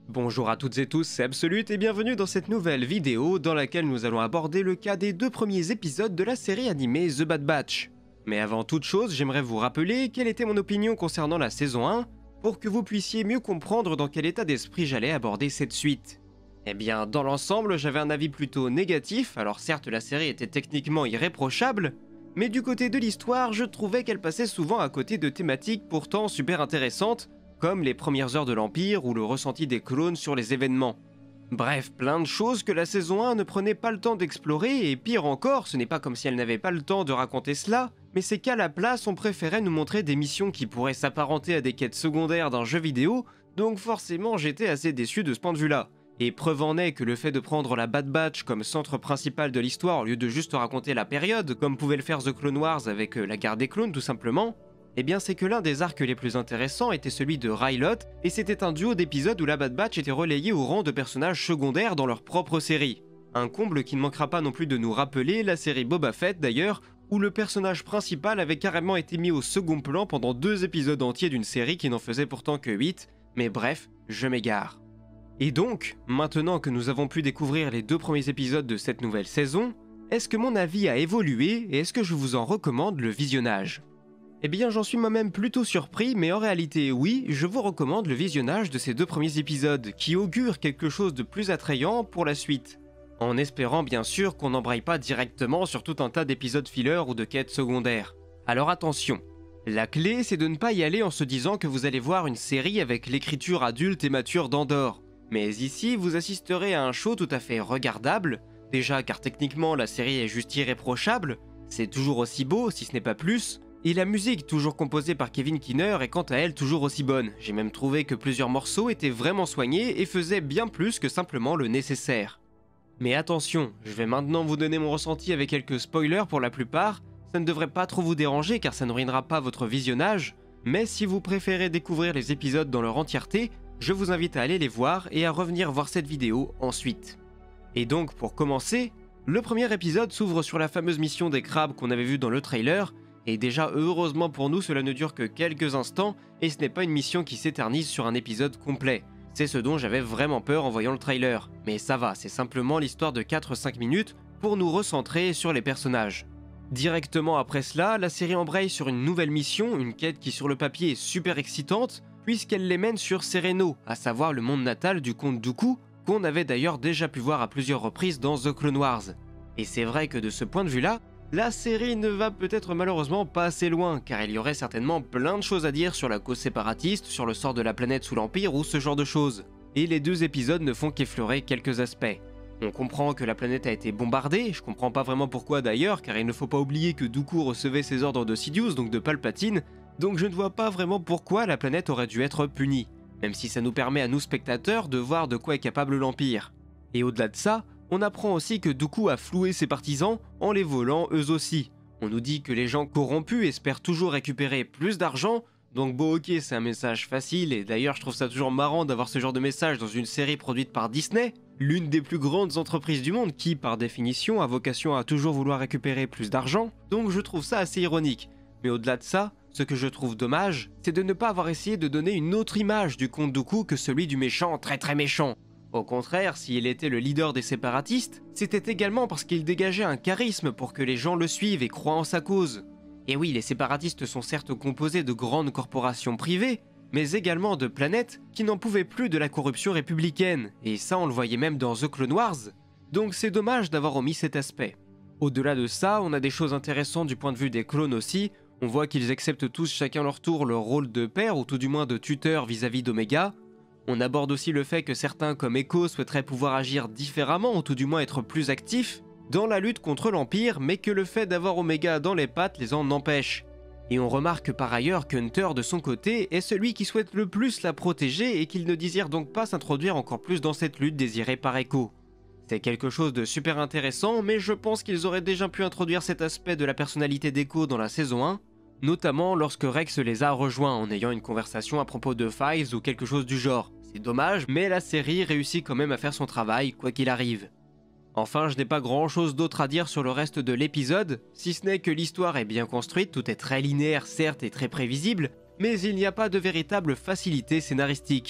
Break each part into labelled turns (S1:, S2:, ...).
S1: Bonjour à toutes et tous, c'est Absolute et bienvenue dans cette nouvelle vidéo dans laquelle nous allons aborder le cas des deux premiers épisodes de la série animée The Bad Batch. Mais avant toute chose, j'aimerais vous rappeler quelle était mon opinion concernant la saison 1 pour que vous puissiez mieux comprendre dans quel état d'esprit j'allais aborder cette suite. Eh bien, dans l'ensemble, j'avais un avis plutôt négatif, alors certes la série était techniquement irréprochable, mais du côté de l'histoire, je trouvais qu'elle passait souvent à côté de thématiques pourtant super intéressantes, comme les premières heures de l'Empire ou le ressenti des clones sur les événements. Bref, plein de choses que la saison 1 ne prenait pas le temps d'explorer, et pire encore, ce n'est pas comme si elle n'avait pas le temps de raconter cela, mais c'est qu'à la place, on préférait nous montrer des missions qui pourraient s'apparenter à des quêtes secondaires d'un jeu vidéo, donc forcément j'étais assez déçu de ce point de vue-là. Et preuve en est que le fait de prendre la Bad Batch comme centre principal de l'histoire au lieu de juste raconter la période, comme pouvait le faire The Clone Wars avec la guerre des clones tout simplement, eh bien c'est que l'un des arcs les plus intéressants était celui de Rylot, et c'était un duo d'épisodes où la Bad Batch était relayée au rang de personnages secondaires dans leur propre série. Un comble qui ne manquera pas non plus de nous rappeler la série Boba Fett d'ailleurs, où le personnage principal avait carrément été mis au second plan pendant 2 épisodes entiers d'une série qui n'en faisait pourtant que 8, mais bref, je m'égare. Et donc, maintenant que nous avons pu découvrir les 2 premiers épisodes de cette nouvelle saison, est-ce que mon avis a évolué et est-ce que je vous en recommande le visionnage ? Eh bien j'en suis moi-même plutôt surpris, mais en réalité oui, je vous recommande le visionnage de ces 2 premiers épisodes, qui augurent quelque chose de plus attrayant pour la suite. En espérant bien sûr qu'on n'embraye pas directement sur tout un tas d'épisodes filler ou de quêtes secondaires. Alors attention, la clé c'est de ne pas y aller en se disant que vous allez voir une série avec l'écriture adulte et mature d'Andor. Mais ici vous assisterez à un show tout à fait regardable, déjà car techniquement la série est juste irréprochable, c'est toujours aussi beau si ce n'est pas plus, et la musique, toujours composée par Kevin Kiner, est quant à elle toujours aussi bonne. J'ai même trouvé que plusieurs morceaux étaient vraiment soignés et faisaient bien plus que simplement le nécessaire. Mais attention, je vais maintenant vous donner mon ressenti avec quelques spoilers pour la plupart, ça ne devrait pas trop vous déranger car ça ne ruinera pas votre visionnage, mais si vous préférez découvrir les épisodes dans leur entièreté, je vous invite à aller les voir et à revenir voir cette vidéo ensuite. Et donc pour commencer, le premier épisode s'ouvre sur la fameuse mission des crabes qu'on avait vue dans le trailer, et déjà heureusement pour nous cela ne dure que quelques instants et ce n'est pas une mission qui s'éternise sur un épisode complet. C'est ce dont j'avais vraiment peur en voyant le trailer. Mais ça va, c'est simplement l'histoire de 4-5 minutes pour nous recentrer sur les personnages. Directement après cela, la série embraye sur une nouvelle mission, une quête qui sur le papier est super excitante puisqu'elle les mène sur Sereno, à savoir le monde natal du comte Dooku, qu'on avait d'ailleurs déjà pu voir à plusieurs reprises dans The Clone Wars. Et c'est vrai que de ce point de vue-là, la série ne va peut-être malheureusement pas assez loin, car il y aurait certainement plein de choses à dire sur la cause séparatiste, sur le sort de la planète sous l'Empire ou ce genre de choses. Et les 2 épisodes ne font qu'effleurer quelques aspects. On comprend que la planète a été bombardée, je comprends pas vraiment pourquoi d'ailleurs, car il ne faut pas oublier que Dooku recevait ses ordres de Sidious, donc de Palpatine, donc je ne vois pas vraiment pourquoi la planète aurait dû être punie, même si ça nous permet à nous spectateurs de voir de quoi est capable l'Empire. Et au-delà de ça, on apprend aussi que Dooku a floué ses partisans en les volant eux aussi. On nous dit que les gens corrompus espèrent toujours récupérer plus d'argent, donc bon ok c'est un message facile et d'ailleurs je trouve ça toujours marrant d'avoir ce genre de message dans une série produite par Disney, l'une des plus grandes entreprises du monde qui par définition a vocation à toujours vouloir récupérer plus d'argent, donc je trouve ça assez ironique. Mais au-delà de ça, ce que je trouve dommage, c'est de ne pas avoir essayé de donner une autre image du comte Dooku que celui du méchant très très méchant. Au contraire, s'il était le leader des séparatistes, c'était également parce qu'il dégageait un charisme pour que les gens le suivent et croient en sa cause. Et oui, les séparatistes sont certes composés de grandes corporations privées, mais également de planètes qui n'en pouvaient plus de la corruption républicaine, et ça on le voyait même dans The Clone Wars, donc c'est dommage d'avoir omis cet aspect. Au-delà de ça, on a des choses intéressantes du point de vue des clones aussi, on voit qu'ils acceptent tous chacun leur tour leur rôle de père ou tout du moins de tuteur vis-à-vis d'Omega. On aborde aussi le fait que certains comme Echo souhaiteraient pouvoir agir différemment ou tout du moins être plus actifs dans la lutte contre l'Empire, mais que le fait d'avoir Omega dans les pattes les en empêche. Et on remarque par ailleurs qu'Hunter de son côté est celui qui souhaite le plus la protéger et qu'il ne désire donc pas s'introduire encore plus dans cette lutte désirée par Echo. C'est quelque chose de super intéressant, mais je pense qu'ils auraient déjà pu introduire cet aspect de la personnalité d'Echo dans la saison 1, notamment lorsque Rex les a rejoints en ayant une conversation à propos de Fives ou quelque chose du genre. C'est dommage, mais la série réussit quand même à faire son travail, quoi qu'il arrive. Enfin, je n'ai pas grand chose d'autre à dire sur le reste de l'épisode, si ce n'est que l'histoire est bien construite, tout est très linéaire certes et très prévisible, mais il n'y a pas de véritable facilité scénaristique.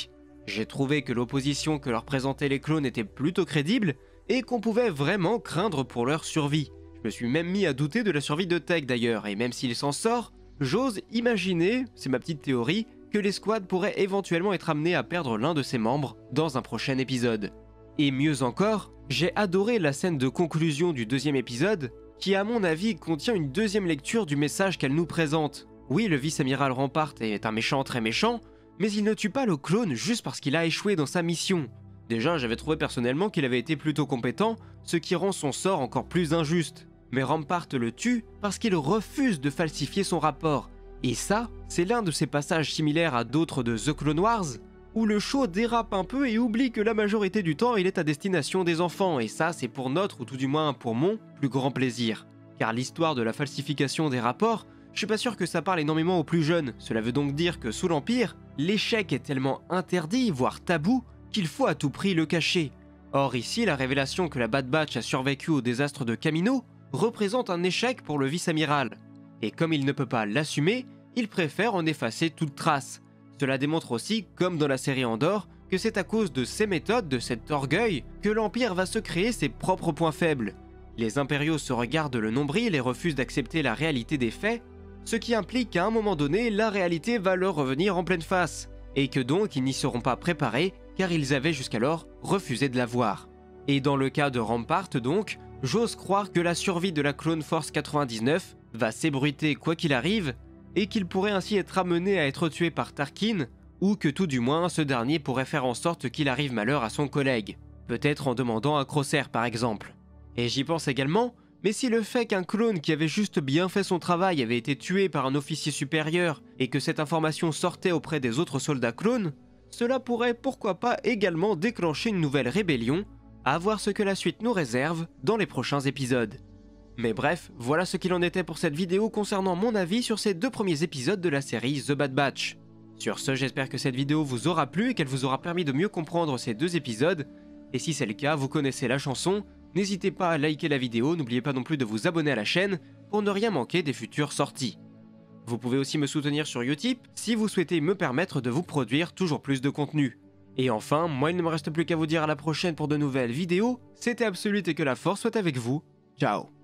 S1: J'ai trouvé que l'opposition que leur présentaient les clones était plutôt crédible et qu'on pouvait vraiment craindre pour leur survie. Je me suis même mis à douter de la survie de Tech d'ailleurs, et même s'il s'en sort, j'ose imaginer, c'est ma petite théorie, que les squads pourraient éventuellement être amenés à perdre l'un de ses membres dans un prochain épisode. Et mieux encore, j'ai adoré la scène de conclusion du deuxième épisode, qui à mon avis contient une deuxième lecture du message qu'elle nous présente. Oui, le vice-amiral Rampart est un méchant très méchant, mais il ne tue pas le clone juste parce qu'il a échoué dans sa mission. Déjà, j'avais trouvé personnellement qu'il avait été plutôt compétent, ce qui rend son sort encore plus injuste. Mais Rampart le tue parce qu'il refuse de falsifier son rapport. Et ça, c'est l'un de ces passages similaires à d'autres de The Clone Wars, où le show dérape un peu et oublie que la majorité du temps il est à destination des enfants, et ça c'est pour notre, ou tout du moins pour mon, plus grand plaisir. Car l'histoire de la falsification des rapports, je suis pas sûr que ça parle énormément aux plus jeunes, cela veut donc dire que sous l'Empire, l'échec est tellement interdit, voire tabou, qu'il faut à tout prix le cacher. Or ici, la révélation que la Bad Batch a survécu au désastre de Kamino représente un échec pour le vice-amiral. Et comme il ne peut pas l'assumer, il préfère en effacer toute trace. Cela démontre aussi, comme dans la série Andor, que c'est à cause de ces méthodes, de cet orgueil, que l'Empire va se créer ses propres points faibles. Les impériaux se regardent le nombril et refusent d'accepter la réalité des faits, ce qui implique qu'à un moment donné, la réalité va leur revenir en pleine face, et que donc ils n'y seront pas préparés, car ils avaient jusqu'alors refusé de la voir. Et dans le cas de Rampart donc, j'ose croire que la survie de la Clone Force 99 va s'ébruiter quoi qu'il arrive, et qu'il pourrait ainsi être amené à être tué par Tarkin, ou que tout du moins ce dernier pourrait faire en sorte qu'il arrive malheur à son collègue, peut-être en demandant un Crosshair par exemple. Et j'y pense également, mais si le fait qu'un clone qui avait juste bien fait son travail avait été tué par un officier supérieur, et que cette information sortait auprès des autres soldats clones, cela pourrait pourquoi pas également déclencher une nouvelle rébellion, à voir ce que la suite nous réserve dans les prochains épisodes. Mais bref, voilà ce qu'il en était pour cette vidéo concernant mon avis sur ces deux premiers épisodes de la série The Bad Batch. Sur ce, j'espère que cette vidéo vous aura plu et qu'elle vous aura permis de mieux comprendre ces deux épisodes, et si c'est le cas, vous connaissez la chanson, n'hésitez pas à liker la vidéo, n'oubliez pas non plus de vous abonner à la chaîne pour ne rien manquer des futures sorties. Vous pouvez aussi me soutenir sur Utip si vous souhaitez me permettre de vous produire toujours plus de contenu. Et enfin, moi il ne me reste plus qu'à vous dire à la prochaine pour de nouvelles vidéos, c'était Absolute et que la force soit avec vous, ciao.